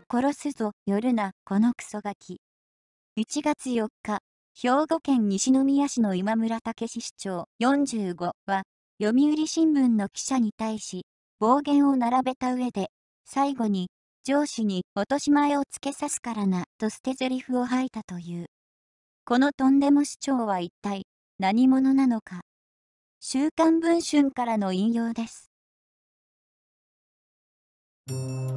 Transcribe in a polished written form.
殺すぞ、夜な、このクソガキ。1月4日、兵庫県西宮市の今村武史市長45は、読売新聞の記者に対し、暴言を並べた上で、最後に、上司に落とし前をつけさすからな、と捨て台詞を吐いたという。このとんでも市長は一体、何者なのか。週刊文春からの引用です。